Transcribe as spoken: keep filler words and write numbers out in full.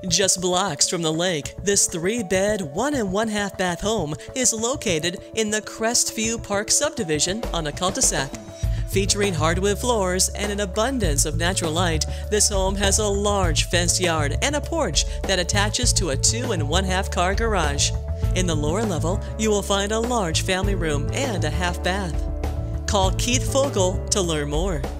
Just blocks from the lake, this three-bed, one and one-half bath home is located in the Crestview Park Subdivision on a cul-de-sac. Featuring hardwood floors and an abundance of natural light, this home has a large fenced yard and a porch that attaches to a two and one-half car garage. In the lower level, you will find a large family room and a half bath. Call Keith Fogel to learn more.